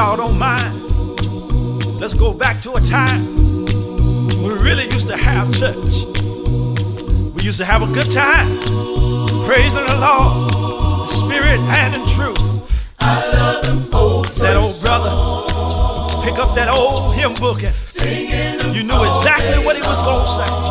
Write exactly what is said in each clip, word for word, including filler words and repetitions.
y'all don't mind, let's go back to a time when we really used to have church. We used to have a good time, praising the Lord, in spirit and in truth. I love them old that old brother, pick up that old hymn book and you knew exactly what he was going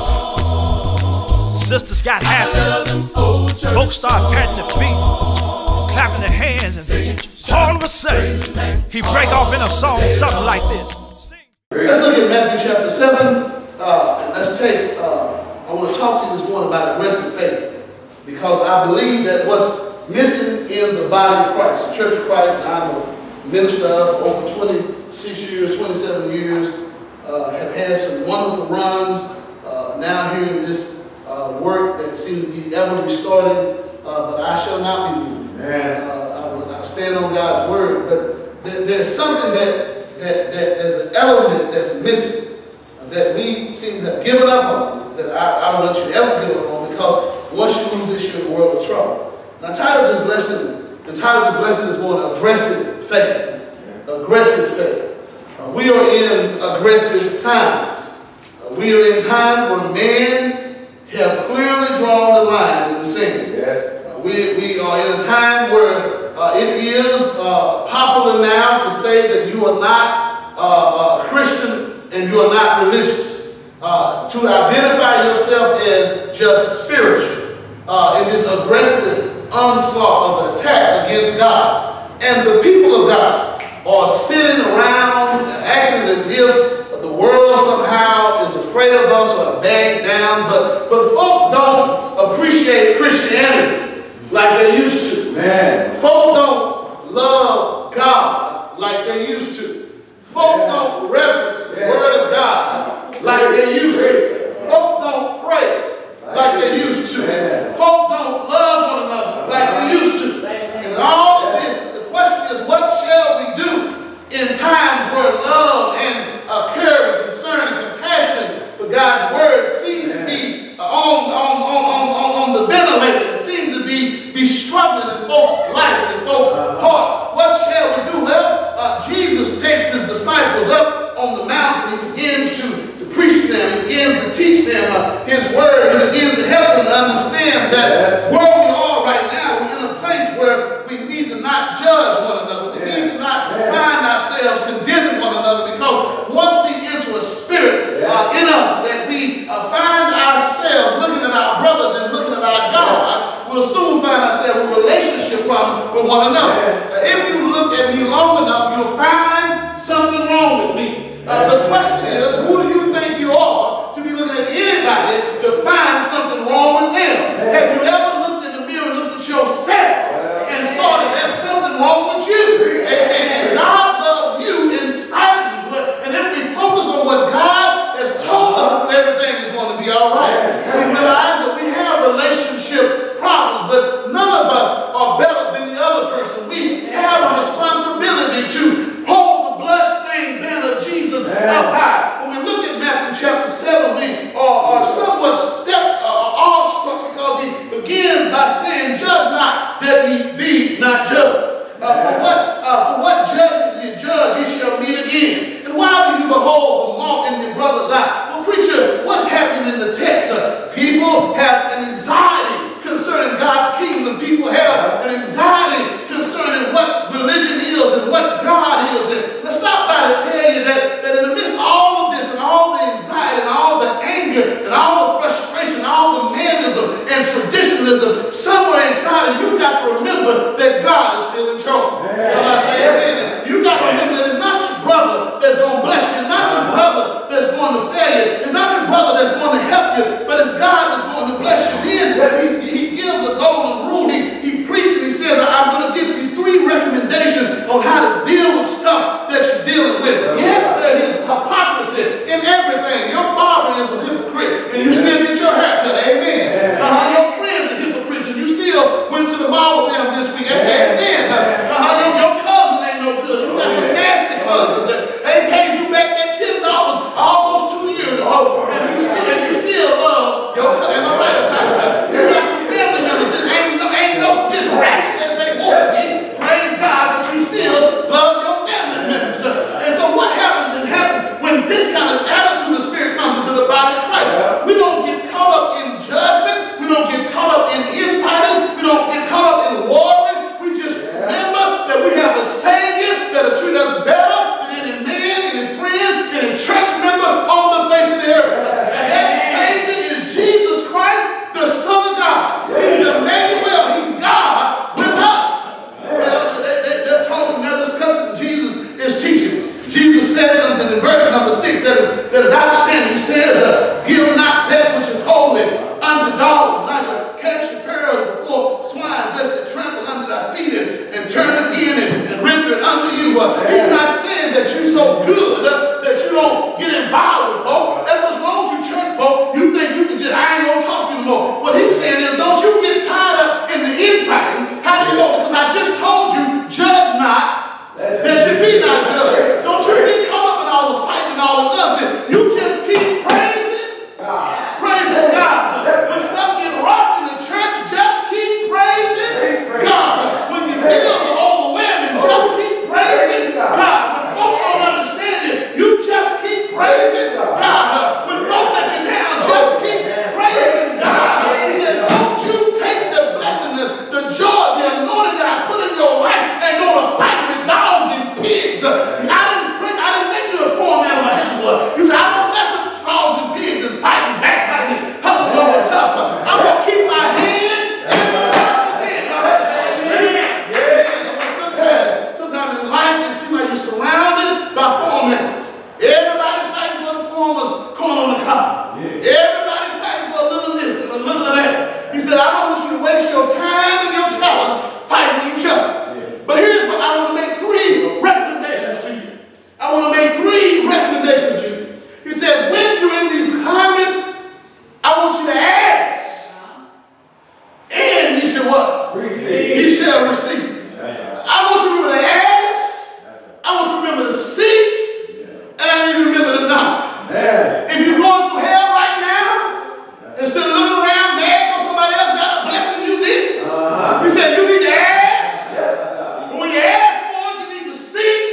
to say. Sisters got happy, folks started patting their feet, clapping their hands, and all of a sudden, he break off in a song, something like this. Let's look at Matthew chapter seven, uh, and let's take, uh, I want to talk to you this morning about aggressive faith, because I believe that what's missing in the body of Christ, the Church of Christ, and I'm a minister of for over twenty-six years, twenty-seven years, uh, have had some wonderful runs, uh, now here in this uh, work that seems to be ever restarting, uh, but I shall not be moved. Uh, I will I stand on God's word, but there, there's something that, that, that there's an element that's missing uh, that we seem to have given up on, that I, I don't want you to ever give up on, because once you lose this, you're in a world of trouble. And I titled this lesson, the title of this lesson is going aggressive faith. Aggressive faith. Uh, we are in aggressive times. Uh, we are in times where men have clearly drawn the line in the sand. Yes. Uh, we, we are in a time where uh, it is uh, popular now to say that you are not uh, a Christian and you are not religious. Uh, to identify yourself as just spiritual uh, in this aggressive onslaught of attack against God. And the people of God are sitting around acting as if the world somehow is afraid of us or back down, but, but folk don't appreciate Christianity like they used to. Man. Folk don't love God like they used to. Folk yeah. don't reverence the yeah. word of God like they used to. Folk don't pray like they used to. Yeah. Folk don't love one another like they used to. And all of this, the question is, what shall we do in times where love and uh, care and concern and compassion for God's word seem to be uh, on, on, on, on, on the ventilator, and seem to be, be struggling in folks' life, in folks' heart? What shall we do? Well, uh, Jesus takes his disciples up on the mountain. He begins to, to preach to them. He begins to teach them uh, his word. He begins to help them to understand that where we are right now, we're in a place where we need to not judge one another. We need to not find ourselves condemning one another, because once we enter a spirit uh, in us that we uh, find ourselves looking at our brothers and looking at our God, we'll soon find ourselves with a relationship problem with one another. Uh, if you look at me long enough, you'll find something wrong with me. Uh, the question is, who do you think you are to be looking at anybody to find something wrong with them? Have you ever looked in the mirror and looked at yourself and saw that there's something wrong with you? And, and, and God loves you in spite of you. But, and if we focus on what God has told us, everything is going to be all right. We realize that we have relationship problems, but none of us are better than the other person. We have a responsibility to hold the bloodstained banner of Jesus up high. When we look at Matthew chapter seven, we are, are somewhat step, uh, awestruck, because he begins by saying, "Judge not, that ye be not judged. Uh, for what uh, for what judgment ye judge, ye shall meet again. And why do you behold the mote in your brother's eye?" Well, preacher, what's happening in the text? Uh, people have an anxiety concerning God's kingdom. People have an anxiety concerning what religion is and what God is. And let's stop by to tell you that, that in the midst of all of this and all the anxiety and all the anger and all the frustration and all the manism and traditionalism, somewhere inside of you, you got to remember that God is still in charge. Yeah. I say, amen. You got to remember that it's not your brother that's going to bless you. It's not your brother that's going to fail you. It's not your brother that's going to help you, but it's God that's going to bless you. Then he, he gives a golden rule. He, he preaches and he says, I'm going to give you three recommendations on how to deal with stuff that you're dealing with. Yes, there is hypocrisy in everything. Your barber is a hypocrite, and you still get your haircut. Amen. Uh-huh. Your friends are hypocrites, and you still went to the mall with them this week. Amen. Uh-huh. Your, your cousin ain't no good. You got some nasty cousins. They paid you back that ten dollars almost two years ago, and you still, and you still love your cousin. Am I right about that? You got some family members that ain't no, ain't no just ratchet as they want to be. Praise God, but you still love Uh, he's not saying that you're so good uh, that you don't get involved with folk. That's what's wrong with you church folk. You think you can just, I ain't gonna talk anymore. What he's saying is, don't you get tied up in the infighting. How do you know? Because I just told you, judge not, there should be not judge. Don't you get caught up in all the fighting and all the nonsense. You just keep praising God. Praising God. When stuff get rough in the church, just keep praising God. When your bills are overwhelming, just keep praising God. When folk don't understand it, you just keep praising God. When folk let you down, just keep praising God. He said, don't you take the blessing, the, the joy, the anointing that I put in your life and go to fight with dogs and pigs. I didn't print, I didn't make you a form animal handler. You said, I don't mess with dogs and pigs and fighting back by me. I'm going to tough. I'm going to keep my hand and my person's hand. Sometimes, sometimes in life, it seems like you're surrounded by form animals. Everybody's fighting for the former's corn on the cob. Everybody's fighting for a little this and a little of that. He said, I don't want you to waste your time and your talents fighting each other. But here's what I want to make three recommendations to you. I want to make three recommendations to you. He says, when you're in these climates, I want you to ask. And you should what? Receive. He shall receive. I want you to remember to ask. I want you to remember to seek. And I need you to remember to knock. If you're going through hell right now, instead of looking around mad because somebody else got a blessing you did, he said you need to ask. When you ask for it, you need to seek.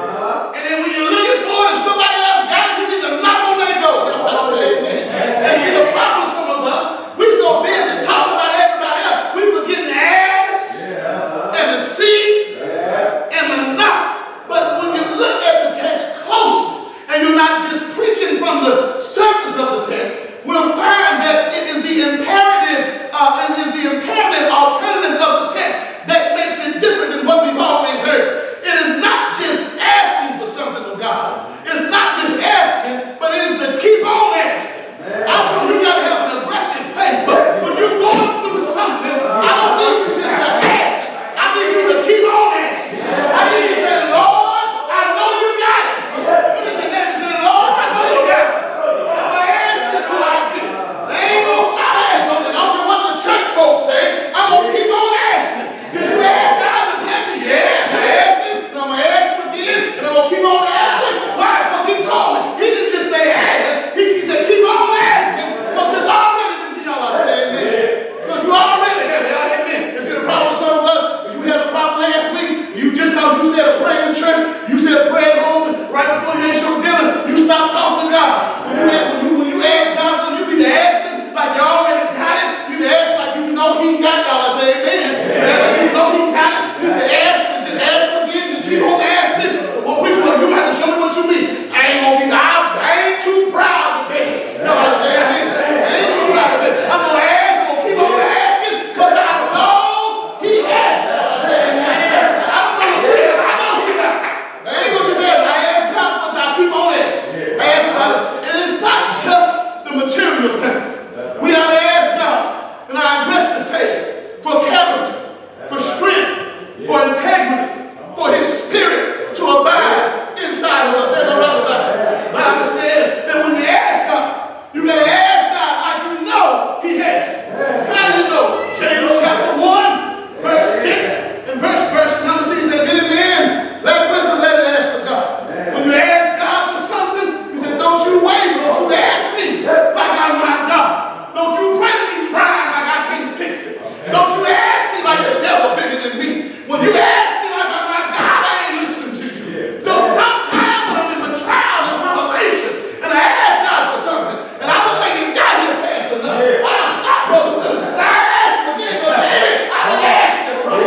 And then when you're looking for it and somebody else got it, you need to knock on their door. That's what I say, amen. And see, the problem with some of us, we so busy talking about everybody else, we forgetting to ask and to seek and to knock. But when you look at the text closely, and you're not just preaching from the surface of the text, we'll find that it is the imperative, uh, it is the imperative alternative of the text that makes it different than what we've always heard. It is not just asking for something of God. It's not just asking, but it is to keep on asking. I told you, you got to have an aggressive faith. But when you're going through something, I don't need you just to ask. I need you to keep on asking. I need you to say, Lord, I know you got it. Look at your neighbor and say, Lord, I know you got it. I'm going to ask you till I get it. They ain't going to stop asking. I don't care what the church folks say. I'm going to keep on asking. Did you ask God to bless you? Yes, I asked him. And I'm going to ask him again. And I'm going to keep on asking. Why? Because he told me. He didn't just say ask. He, he said keep on asking. Because it's already been to y'all. I say amen. Because you already have it. Amen. You see the problem with some of us? Is you had a problem last week. You just because you said a prayer in church. You said a prayer at home. Right before you ate your dinner. You stopped talking to God. When you, when you, when you ask God, you need to ask him like you already got it. You need to ask like you know he got it. Y'all. I say amen. And like you know he got it. You need to ask and just ask him again. Just keep on asking. Well, which one? You have to show me what you mean. I ain't gonna be. I, I ain't too proud to beg. No, I say amen. I ain't too proud to beg. I'm gonna ask. I'm gonna keep on asking because I know he has it. I say amen. I don't know what you have. I know he got it. I ain't gonna just ask. I ask God, but I keep on asking. I ask about it, and it's not just the material things. We have to ask God in our aggressive faith for character, for strength, for integrity, for his spirit to abide inside of us. Ain't no right about it. The Bible says that when you ask God, you gotta ask God like you know he has it. How do you know? James chapter one, verse six, and verse verse number six says, if any man lack wisdom, let it ask of God. When you ask God for something, he said, don't you waver, don't you ask me like I'm not God. Don't you pray to me crying like I can't fix it. Don't you ask me like the devil bigger than me. When you ask me like I'm not God, I ain't listening to you. So sometimes when I'm in the trials and tribulation, and I ask God for something, and I don't think he got here fast enough, I'll stop, brother. And I ask him again, go, hey, I didn't ask you, brother.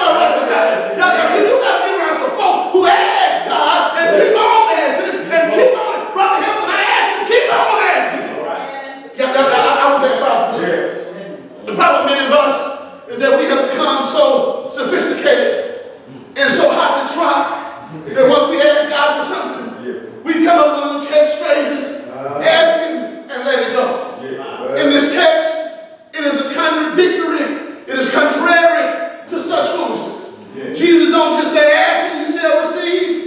Y'all got to be around some folk who ask God and keep on asking and keep on. Brother, him when I ask him, keep on asking. Yeah, I, I, I was at five. The problem with many of us is that we have become so sophisticated and so hot to try that once we ask God for something, we come up with little catchphrases, ask him and let it go. In this text, it is a contradictory, it is contrary to such foolishness. Jesus don't just say ask and you shall receive.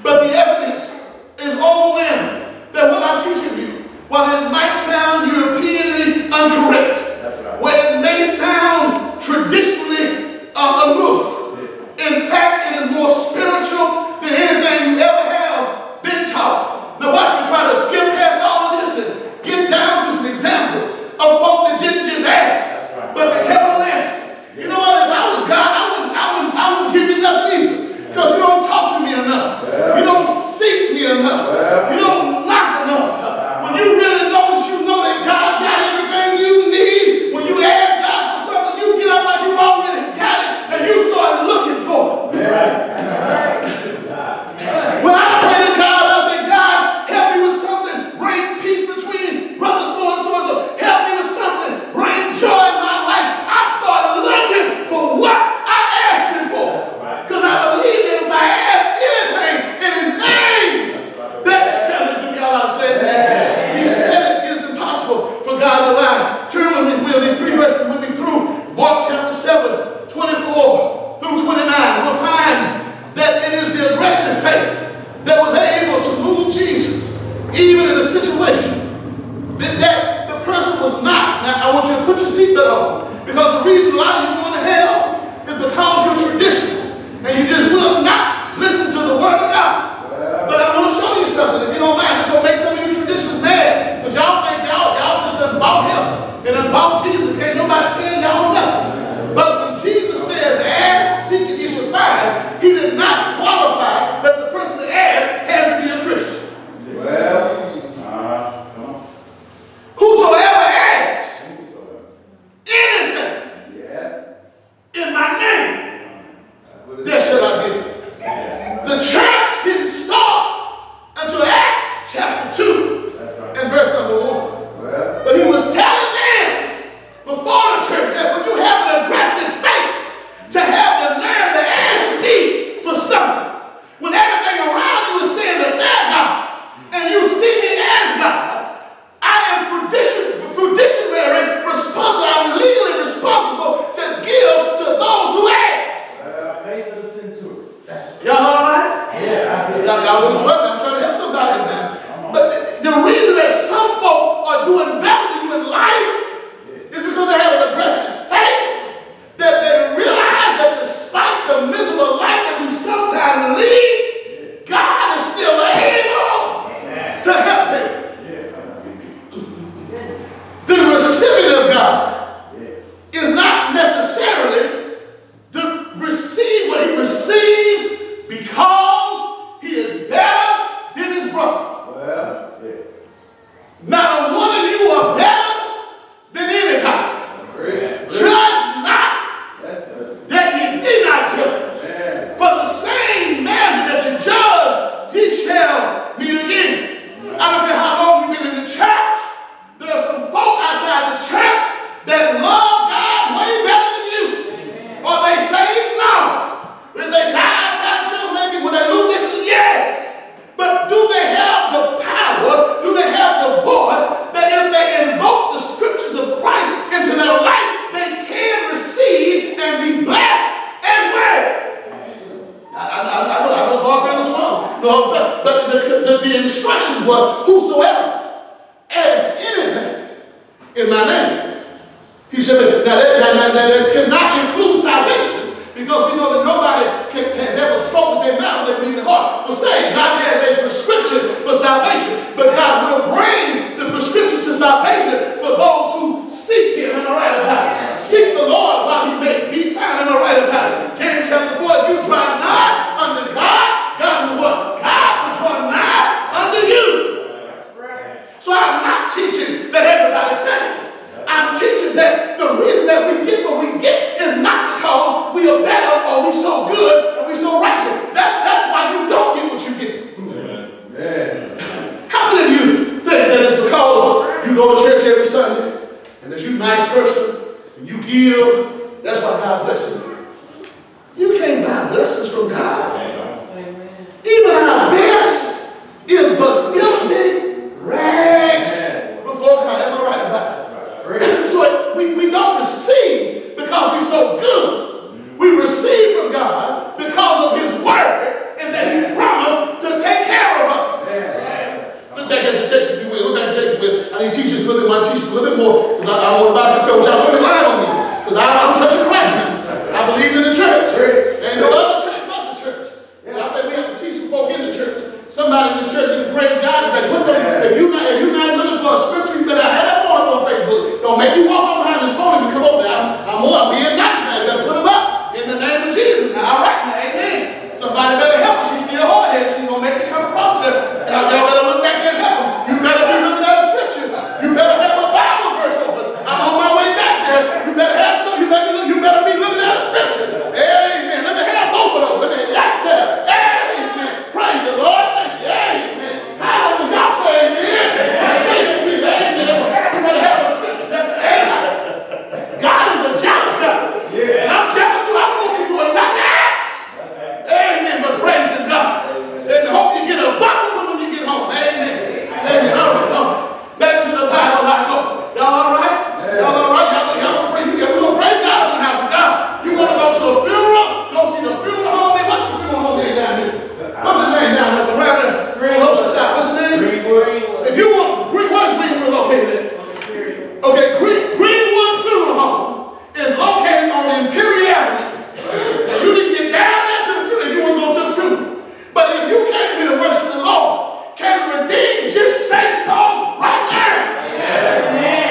But the evidence is overwhelming that what I'm teaching you, while it might sound Europeanly incorrect, that's right, where it may sound traditionally uh, aloof, in fact, it is more spiritual than anything you ever have been taught. Now watch me try to skip past all of this and get down to some examples of folk that didn't just ask, right, but they kept on asking. You know what? If I was God, I wouldn't, I wouldn't, I wouldn't give you nothing either, because you don't talk to me enough. Yeah. You don't seek me enough. Yeah. You don't knock enough. Yeah. When you really know that you know that God got everything you need, when you ask God for something, you get up like you already got it, and you start looking for it. Yeah. When I pray to God, I say, God, help me with something. Bring peace between brother so and so and so. Help me with something. Bring joy in my life. I start looking for what I asked him for. Because I believe that if I ask anything in his name, that shall it do. Y'all understand that? He said it is impossible for God to lie. Turn with me, will these three verses with me through Mark chapter seven, twenty-four through twenty-nine. We'll find that it is the aggressive faith that was able to move Jesus, even in a situation that, that the person was not. Now, I want you to put your seatbelt on, because the reason a lot of you going to hell is because you're traditionalists, and you just will not listen to the word of God. But I want to show you something, if you don't mind. It's going to make some of you traditionalists mad, because y'all think y'all y'all just done bought heaven and done bought Jesus. Can't nobody tell y'all nothing. But when Jesus says, ask, seek, and you shall find, he did not qualify that the person that asked has to be a Christian. Well, uh, come on. Whosoever asks anything, yes, in my name, there shall I give it. The church didn't start until Acts chapter two, that's right, and verse number one. Well, but he was telling them before the church that when you have an aggressive faith, to have the nerve to ask me for something, when everything around you is saying that they're God, and you see me as God, I am fiduciary responsible, I'm legally responsible to give to those who ask. Uh, faith of the centurion. Y'all all right? Yeah. Y'all doing fun. I'm trying to help somebody now. But the, the reason that some folk are doing better than you in life is because they have an aggressive faith, that they realize that despite the miserable life that we sometimes lead, God is still able to help them. The recipient of God is not necessarily to receive what he receives because he is better than his brother. Well, yeah. Not a one of you are better than anybody. Judge not that ye be not judged. Yeah. For the same measure that you judge, ye shall meet again. I don't care how long you've been in the church. There are some folk outside the church that love God way better than you. Amen. Or they say no. When they die outside the church, maybe when they lose their sin, yes. But do they have the power? Do they have the voice that if they invoke the scriptures of Christ into their life, they can receive and be blessed as well? I, I, I, I know I was walking in the swamp. No, but, but the, the, the instructions were whosoever asks anything in my name, he said that, that, that, that, that cannot include salvation, because we know that nobody can, can ever spoke with their mouth and believe in their heart. But say God has a prescription for salvation, but God will bring the prescription to salvation for those who seek him and are right about it. Seek the Lord while he may be found and are right about it. James chapter four, if you draw nigh unto God, God will what? God will draw nigh unto you. So I'm not teaching that everybody's saved. I'm teaching that the reason that we get what we get is not because we are better or we so good or we so righteous. That's that's why you don't get what you get. might teach you a little bit more, because I, I don't want nobody to feel what y'all really lying on me. Because I'm Church of Christ. I believe in the church. Ain't no other church but the church. And I think we have to teach some folk in the church. Somebody in this church need to praise God. They put them, if you're not, if you're not looking for a scripture, you better have that phone up on Facebook. Don't make me walk up behind this podium and come over there. I'm, I'm more being nice now. You better put them up in the name of Jesus. Now, all right, now, amen. Somebody better help her. She's still hard-headed. She's going to make me come across there. Y'all better look back there and help them. You better be looking at a scripture. You better have a Bible verse open. I'm on my way back there. You better have some. You better, you better be looking at a scripture. Amen. Let me have both of those. Let me, yes, sir. Amen. Praise the Lord. Thank you. Amen. Hallelujah. Y'all say amen. Thank you, Jesus. Amen. You better have a scripture. Amen. God is a jealous God. Yeah. And I'm jealous too. I don't want you doing nothing else. Amen. But praise the God. And I hope you get a bucket when you get home. Amen. Amen. All right. All right. Back to the Bible. I go. Y'all all right? Y'all all right? Y'all, y'all gonna pray? We're gonna praise God in the house of God. You want to go to a funeral? Go see the funeral home. Man, what's the funeral home name down here? What's his name down there? Around there? On Ocean Side. What's his name? Greenwood. If you want, where's Greenwood located at? Okay, Green, Greenwood Funeral Home is located on Imperial Avenue. Now you need to get down there to the funeral if you want to go to the funeral. But if you can't be to worship the Lord, can you redeem? Just say so right now. Amen.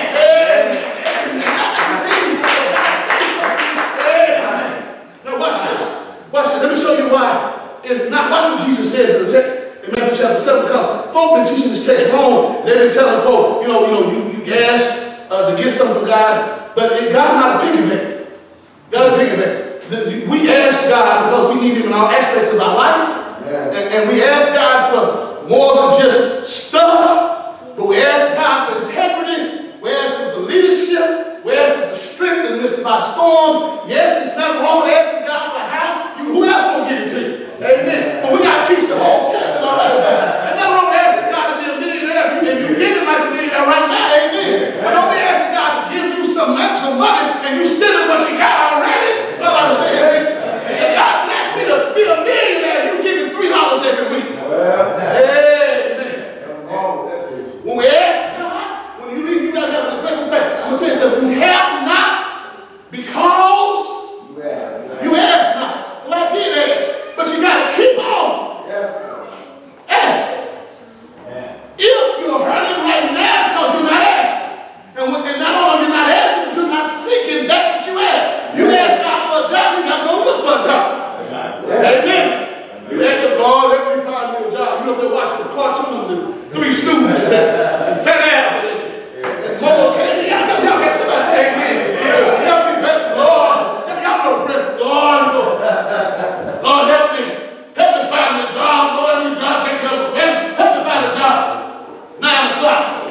Now watch this. Watch this. Let me show you why it's not. Watch what Jesus says in the text in Matthew chapter seven. Because folk been teaching this text wrong. They've been telling folk, you know, you know, you, you ask uh, to get something from God, but it, God not a piggyback. God a piggyback. The, we ask God because we need Him in all aspects of our life. And, and we ask God for more than just stuff, but we ask God for integrity, we ask Him for leadership, we ask Him for strength in the midst of our storms. Yes, it's not wrong with asking God for a house. You, who else gonna give it to you? Amen. But we gotta teach the whole church and all that about it. It's not wrong with asking God to be a millionaire if you, if you give Him like a millionaire right now, amen. But don't be asking God to give you some, some money and you still in what you got already. Well, I'm saying, hey, if God bless me to be a millionaire, you give Him three dollars every week. Amen. When we ask God, when you leave, you gotta have an aggressive faith. I'm gonna tell you something. You have not because you ask not. Well, I did ask, but you gotta keep on asking. If you're hurting right now, it's because you're not asking. And, when, and not only you're not asking, but you're not seeking that which you ask. You ask God for a job, you gotta go look for a job. Amen. You ask the Lord, let me find me a job. You up there watching the cartoons and Three Stooges and, and Fat Albert and, and Mobile Candy. Y'all got somebody say amen. Help me, help me, Lord. Y'all know the prayer. Lord, Lord. Lord, help me. Help me find a job. Lord, I need a job. Take care of my family. Help me find a job. Nine o'clock.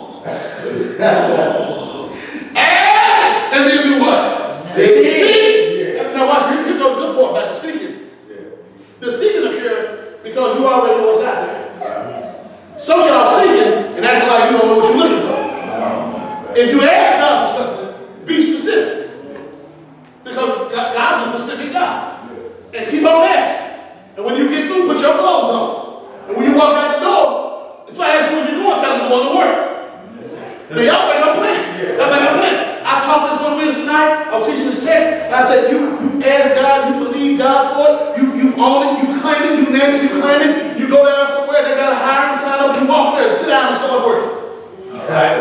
Ask and then do what? Seek. Seek. Now watch, here, here goes the good part about the seeking. The seeking occurs because you already know what's out there. Some of y'all seeking and acting like you don't know what you're looking for. If you ask God for something, be specific. Because God's a specific God. And keep on asking. And when you get through, put your clothes on. And when you walk out the door, it's why I ask you where you're going, tell them to go to work. Now y'all think I'm playing. Y'all think I'm playing. I taught this one Wednesday night. I was teaching this text, and I said, you, you ask God, you believe God for it, you, you own it, you claim it, you name it, you claim it. You go down somewhere, they got a hiring sign up, you walk there, sit down and start working. All right.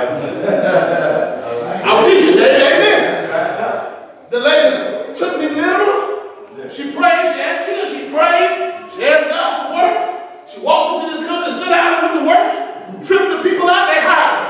I was teaching that, amen. The lady took me literal. She prayed, she asked kids, she prayed, she asked God for work. She walked into this company, sit down and went to work, tripped the people out, they hired her.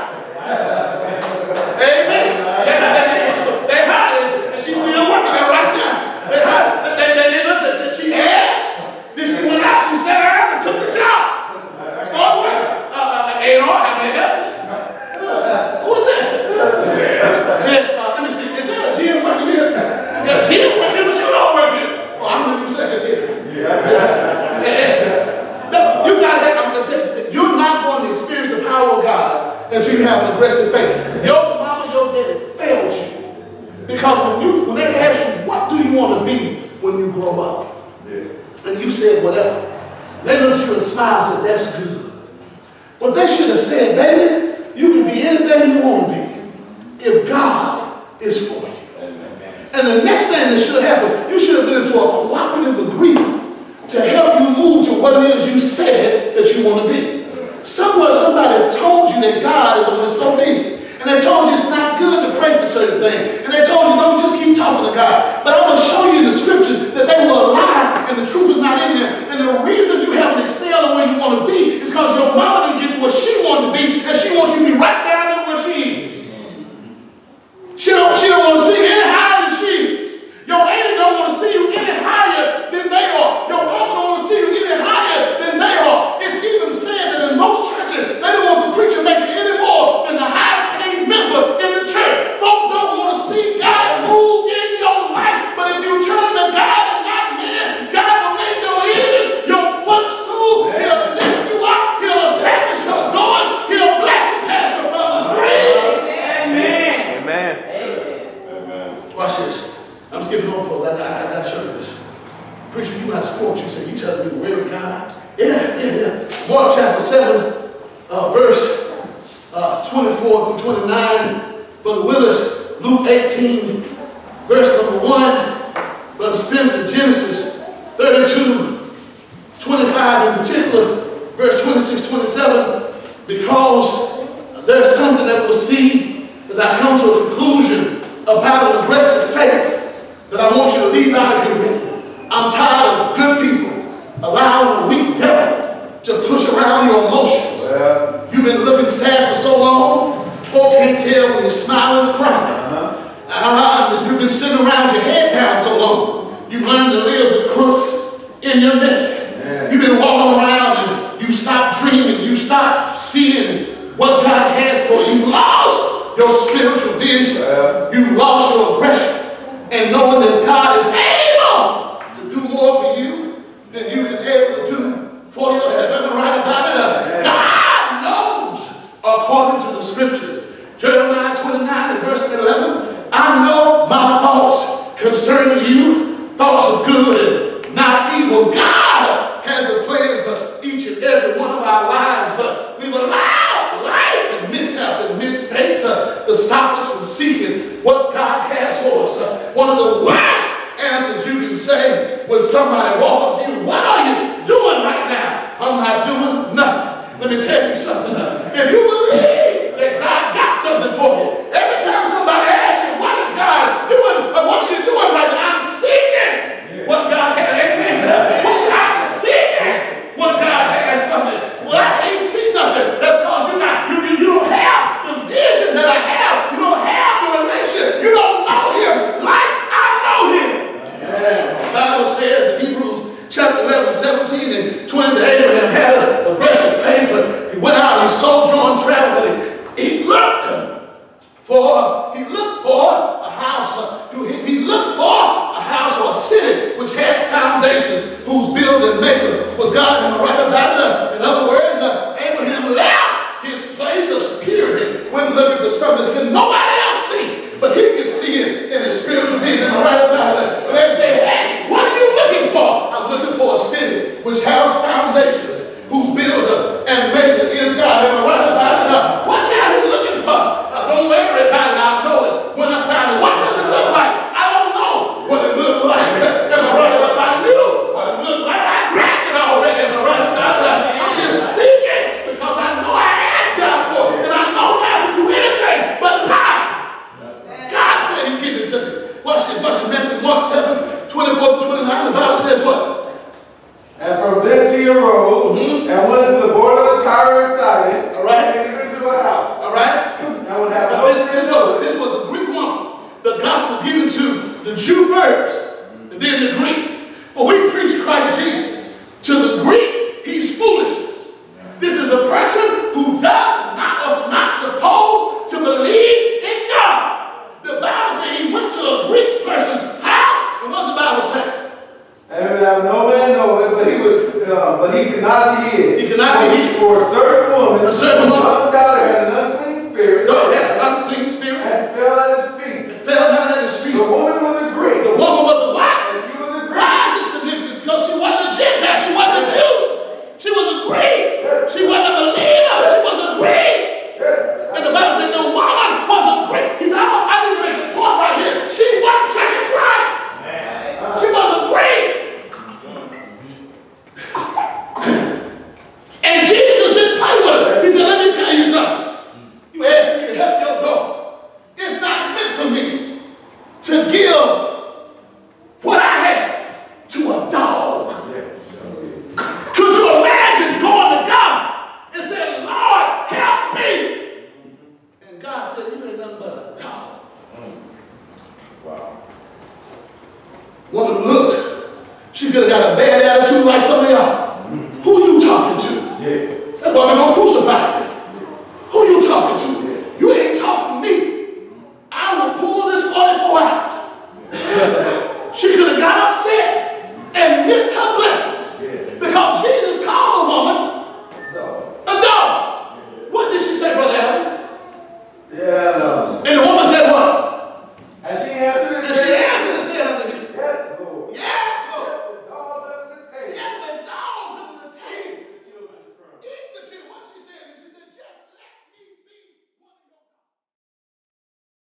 Amen. They, they, they hired her, and she's still working there right now. They hired her. They, they, they looked at her. She asked. Then she went out, she sat down and took the job. Started working. Uh, uh, A and R, how may I help you? Uh, who is that? Yes, uh, let me see. Is there a gym working here? Yeah, gym working, but you don't work here. Oh, I'm the new secretary. Yeah. No, you gotta have, I'm gonna tell you, you're not going to experience the power of God until you have an aggressive faith. Your mama, your daddy failed you. Because when you when they ask you, what do you want to be when you grow up? Yeah. And you said whatever. They looked at you and smiled and said, that's good. What they should have said, baby, you can can be anything you want to be if God is for you. And the next thing that should happen, you should have been into a cooperative agreement to help you move to what it is you said that you want to be. Somewhere somebody told you that God is only so big. And they told you it's not good to pray for certain things. And they told you don't just keep talking to God. But I'm going to show you in the scripture that they were a lie and the truth is not in there. And the reason you haven't excelled the way you want to be is because your mama didn't get to where she wanted to be and she wants you to be right down there where she is. She don't, she don't want to see you any higher than she is. Your auntie don't want to see you any higher than they are. Your uncle don't want to see you any higher than they are. It's even said that in most churches, they don't want the preacher making any more than the highest paid member in the church. Folk don't want to see God move in your life. But if you turn to God and not man, God will make your enemies your footstool. He'll lift you up. He'll establish your doors. He'll bless you past your father's dreams. Amen. Amen. Amen. Watch this. I'm skipping over, folks. I, I, I got to show you this. Preacher, you have to quote you. Say, you telling me the way of God? Yeah, yeah, yeah. Mark chapter seven, uh, verse uh, twenty-four through twenty-nine. Brother Willis, Luke eighteen, verse number one. Brother Spencer, Genesis thirty-two, twenty-five in particular, verse twenty-six, twenty-seven. Because there's something that we'll see as I come to a conclusion about an aggressive faith that I want you to leave out of here with. I'm tired of good people allowing a weak devil to push around your emotions. Well, you've been looking sad for so long, folk can't tell when you're smiling or crying. Uh-huh. Uh, you've been sitting around with your head down so long, you've learned to live with crooks in your neck. Yeah. You've been walking around and you stopped dreaming, you stopped seeing what God has for you. You've lost your spiritual vision. Well, you've lost your aggression. And knowing that God is able to do more for you than you can ever do for yourself. Am I right about it? Uh, God knows, according to the scriptures. Jeremiah twenty-nine and verse eleven. I know my thoughts concerning you, thoughts of good and not evil. God has a plan for each and every one of our lives, but we've allowed life and mishaps and mistakes uh, to stop us from seeking what God has for us. Uh, one of the worst answers you can say when somebody walks up to you, what are you doing right now? I'm not doing nothing. Let me tell you something. Uh, if you believe that God got something for you, every time somebody asks you, what is God doing? Or what are you doing right now? I'm seeking what God has. Amen. Which I'm seeking what God has from me. Well, I can't see nothing. That's because you're not, you, you, you don't have the vision that I have. You don't have the relationship. You don't know him like I know him. Yeah. The Bible says in Hebrews chapter eleven, seventeen and twenty that Abraham had an aggressive faith. He went out and he sojourned, traveled, and he looked for, he looked for a house. He, he looked for a house or a city which had foundations, whose building maker was God. Am I right about it? In other words, uh, Abraham left his place of security, went looking for something that nobody else see, but he could see it in his spiritual vision. Am I right about that? And they say, hey, what are you looking for? I'm looking for a city which has foundations, whose builder and maker is God. Am I right about it? Uh, what child are you looking for? Uh, don't worry about it. I'll know it when I find it. What does it look like? I don't know what it looks like. Am I right about it? I knew what it looked like. I grabbed it already. Am I right about it? Uh, I'm just seeking because I know I asked God for it. And I know God can do anything but lie. God said he'd give it to me. Watch this. Watch this. Matthew, Mark seven, twenty-four to twenty-nine. The Bible says what? And from thence he arose mm-hmm. and went to the border of Tyre and Sidon. All right. And entered into a house. All right. And would have now, no this, this, was, this was a Greek woman. The gospel was given to the Jew first, and then the Greek. For we preach Christ Jesus. To the Greek, he's foolishness. This is a person who does not or is not supposed to believe in God. The Bible says he went to a Greek person's house. And what's the Bible say? And would have no man know it, but he would, uh, but he could not be hid. He could not be hid. For a certain woman, a certain woman, one daughter had an unclean spirit. God had an unclean spirit. And fell at his feet. And fell down at his feet. The woman was a Greek. The woman was a what? And she was a Greek. Why is it significant? Because she wasn't a Gentile. She wasn't a Jew. She was a Greek. Yes. She wasn't a believer. She was a Greek. Yes. And the Bible Yeah. That's why we're going